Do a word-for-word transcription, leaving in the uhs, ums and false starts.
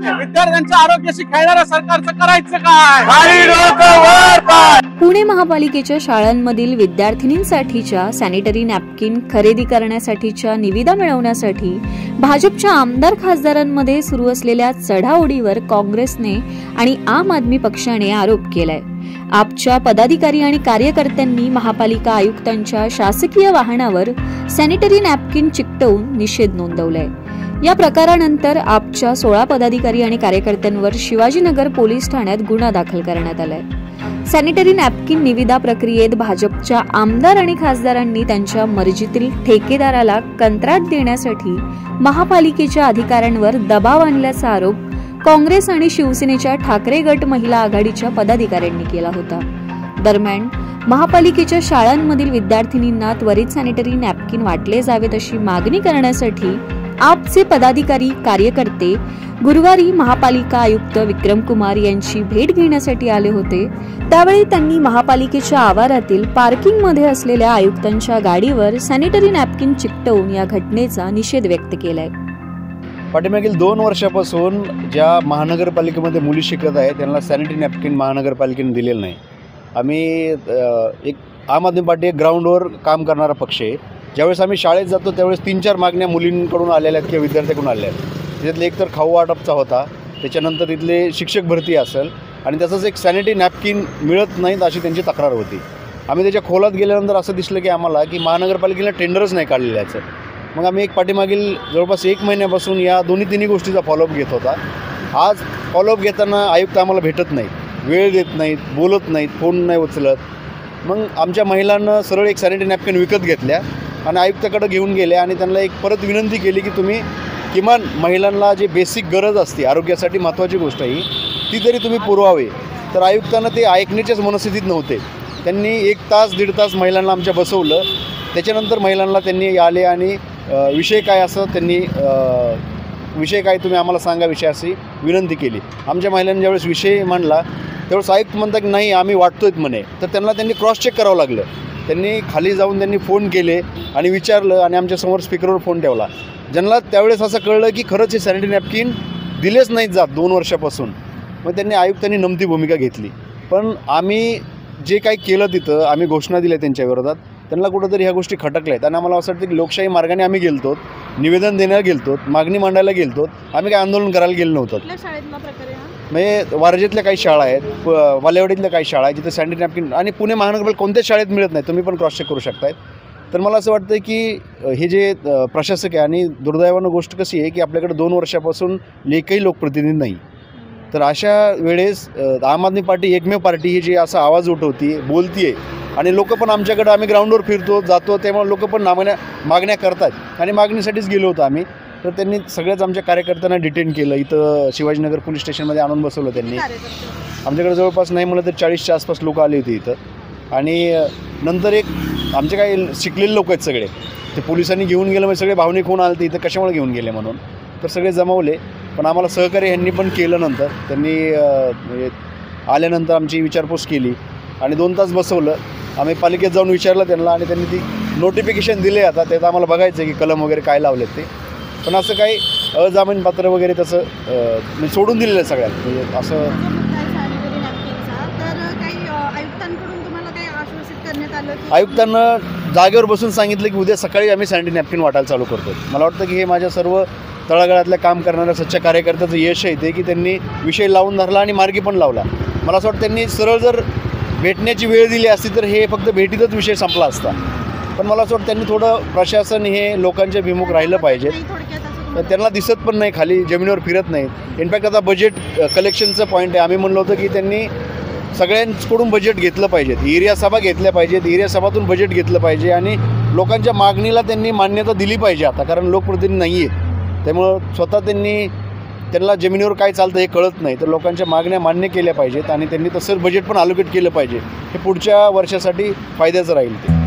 विद्यार्थ्यांच्या आरोग्याशी खेळणाऱ्या सरकारचं करायचं काय? पुणे महापालिकेच्या शाळांमधील विद्यार्थिनींसाठीच्या सॅनिटरी नॅपकिन खरेदी करण्यासाठीच्या निविदा मिळवण्यासाठी भाजपच्या आमदार खासदारांमध्ये सुरू असलेल्या चढाओढीवर काँग्रेसने आणि आम आदमी पक्षाने आरोप केलाय। आपच्या पदाधिकारी आणि कार्यकर्त्यांनी महापालिका आयुक्तांच्या शासकीय वाहनावर सॅनिटरी नॅपकिन चिकटवून निषेध नोंदवलाय। या प्रकारानंतर आपच्या सोळा पदाधिकारी आणि कार्यकर्त्यांवर शिवाजीनगर पोलीस ठाण्यात गुन्हा दाखल करण्यात आलाय। सॅनिटरी नॅपकिन निविदा प्रक्रियेत भाजपच्या आमदार आणि खासदारांनी त्यांच्या मर्जीतील ठेकेदाराला कंत्राट देण्यासाठी महापालिकेच्या अधिकाऱ्यांवर दबाव आणल्याचा आरोप काँग्रेस आणि शिवसेनेच्या ठाकरे गट महिला आघाडीच्या पदाधिकाऱ्यांनी केला होता। दरम्यान महापालिकेच्या शाळांमधील विद्यार्थिनींना त्वरित सॅनिटरी नॅपकिन वाटले जावेत अशी मागणी करण्यासाठी आपचे पदाधिकारी कार्यकर्ते गुरुवारी महापालिका आयुक्त विक्रम कुमार यांची भेट घेण्यासाठी आले होते। त्यावेळी त्यांनी महापालिकेच्या आवारातील पार्किंगमध्ये असलेल्या आयुक्तांच्या गाडीवर सॅनिटरी नॅपकिन चिकटवून या घटनेचा निषेध व्यक्त केलाय। पाठीमागील दोन वर्षापासून ज्या महानगरपालिकेमध्ये मुली शिकत आहेत त्यांना सॅनिटरी नॅपकिन महानगरपालिकेने दिलेलं नाही। आम्ही एक आम आदमी पार्टी एक ग्राउंडवर काम करणारा पक्ष आहे। ज्यावेळेस आम्ही शाळेत जातो त्यावेळेस तीन चार मागण्या मुलींकडून आलेल्या आहेत किंवा विद्यार्थ्याकडून आलेल्या आहेत। त्याच्यातले एक तर खाऊ वाटपचा होता, त्याच्यानंतर तिथले शिक्षक भरती असेल आणि त्याचंच एक सॅनिटरी नॅपकिन मिळत नाहीत अशी त्यांची तक्रार होती। आम्ही त्याच्या खोलात गेल्यानंतर असं दिसलं की आम्हाला की महानगरपालिकेला टेंडरच नाही काढलेलं याचं। मग आम्ही एक पाठीमागील जवळपास एक महिन्यापासून या दोन्ही तिन्ही गोष्टीचा फॉलोअप घेत होता। आज फॉलोअप घेताना आयुक्त आम्हाला भेटत नाहीत, वेळ देत नाहीत, बोलत नाहीत, फोन नाही उचलत। मग आमच्या महिलांना सरळ एक सॅनिटरी नॅपकिन विकत घेतल्या आणि आयुक्ताकडे घेऊन गेले आणि त्यांना एक परत विनंती केली की तुम्ही किमान महिलांना जे बेसिक गरज असते आरोग्यासाठी महत्त्वाची गोष्ट आहे ती तरी तुम्ही पुरवावे। तर आयुक्तांना ते ऐकण्याच्याच मनस्थितीत नव्हते। त्यांनी एक तास दीड तास महिलांना आमच्या बसवलं। त्याच्यानंतर महिलांना त्यांनी आले आणि विषय काय असं त्यांनी विषय काय तुम्ही आम्हाला सांगा विषय अशी विनंती केली। आमच्या महिलांनी ज्यावेळेस विषय मांडला त्यावेळेस आयुक्त म्हणतात की नाही आम्ही वाटतोय म्हणे। तर त्यांना त्यांनी क्रॉस चेक करावं लागलं। त्यांनी खाली जाऊन त्यांनी फोन केले आणि विचारलं आणि आमच्यासमोर स्पीकरवर फोन ठेवला। ज्यांना त्यावेळेस असं कळलं की खरंच हे सॅनिटरी नॅपकिन दिलेच नाहीत जात दोन वर्षापासून। मग त्यांनी आयुक्तांनी नमती भूमिका घेतली। पण आम्ही जे काही केलं तिथं आम्ही घोषणा दिल्या त्यांच्या विरोधात, त्यांना कुठंतरी ह्या गोष्टी खटकल्या आहेत आणि आम्हाला असं वाटतं की लोकशाही मार्गाने आम्ही गेलतो, निवेदन देण्याला गेलतो, मागणी मांडायला गेलतो, आम्ही काही आंदोलन करायला गेलो नव्हतो। म्हणजे वारजेतल्या काही शाळा आहेत, वालेवाडीतल्या काही शाळा आहेत जिथे सॅनिटरी नॅपकिन आणि पुणे महानगरपालिका कोणत्याच शाळेत मिळत नाही, तुम्ही पण क्रॉस चेक करू शकताय। तर मला असं वाटतं की हे जे प्रशासक आहे आणि दुर्दैवानं गोष्ट कशी आहे की आपल्याकडे दोन वर्षापासून एकही लोकप्रतिनिधी नाही। तर अशा वेळेस आम आदमी पार्टी एकमेव पार्टी ही जी असा आवाज उठवती बोलती आहे आणि लोक पण आमच्याकडे आम्ही ग्राउंडवर फिरतो जातो त्यामुळे लोक पण मागण्या मागण्या करतात आणि मागणीसाठीच गेलो होतो आम्ही। तर त्यांनी सगळ्याच आमच्या कार्यकर्त्यांना डिटेन केलं, इथं शिवाजीनगर पोलीस स्टेशनमध्ये आणून बसवलं त्यांनी। आमच्याकडे जवळपास नाही म्हणलं तर चाळीसच्या आसपास लोक आले होते इथं आणि नंतर एक आमचे काही शिकलेले लोक आहेत सगळे, ते पोलिसांनी घेऊन गेलं म्हणजे सगळे भावनिक होऊन आले ते इथं कशामुळे घेऊन गेले म्हणून। तर सगळे जमवले पण आम्हाला सहकार्य ह्यांनी पण केलं। नंतर त्यांनी आल्यानंतर आमची विचारपूस केली आणि दोन तास बसवलं। आम्ही पालिकेत जाऊन विचारलं त्यांना आणि त्यांनी ती नोटिफिकेशन दिले। आता त्यात आम्हाला बघायचं आहे की कलम वगैरे काय लावलेत ते, पण असं काही अजामीनपात्र वगैरे तसं म्हणजे सोडून दिलेलं आहे सगळ्यात। म्हणजे असं आयुक्तांना जागेवर बसून सांगितलं की उद्या सकाळी आम्ही सॅनिटरी नॅपकिन वाटायला चालू करतो। मला वाटतं की हे माझ्या सर्व तळागाळातल्या काम करणाऱ्या सच्च्या कार्यकर्त्याचं यश आहे ते की त्यांनी विषय लावून धरला आणि मार्गी पण लावला। मला असं वाटतं त्यांनी सरळ जर भेटण्याची वेळ दिली असती तर हे फक्त भेटीतच विषय संपला असता। पण मला असं वाटतं त्यांनी थोडं प्रशासन हे लोकांच्या भिमुख राहिलं पाहिजे। तर त्यांना दिसत पण नाही, खाली जमिनीवर फिरत नाहीत। इनफॅक्ट आता बजेट कलेक्शनचं पॉईंट आहे, आम्ही म्हणलो होतं की त्यांनी सगळ्यांकडून बजेट घेतलं पाहिजेत, एरिया सभा घेतल्या पाहिजेत, एरिया सभातून बजेट घेतलं पाहिजे आणि लोकांच्या मागणीला त्यांनी मान्यता दिली पाहिजे आता, कारण लोकप्रतिनिधी नाही आहेत। त्यामुळं स्वतः त्यांनी त्यांना जमिनीवर काय चालतं हे कळत नाही, तर लोकांच्या मागण्या मान्य केल्या पाहिजेत आणि त्यांनी तसं बजेट पण अलोकेट केलं पाहिजे। हे पुढच्या वर्षासाठी फायद्याचं राहील ते।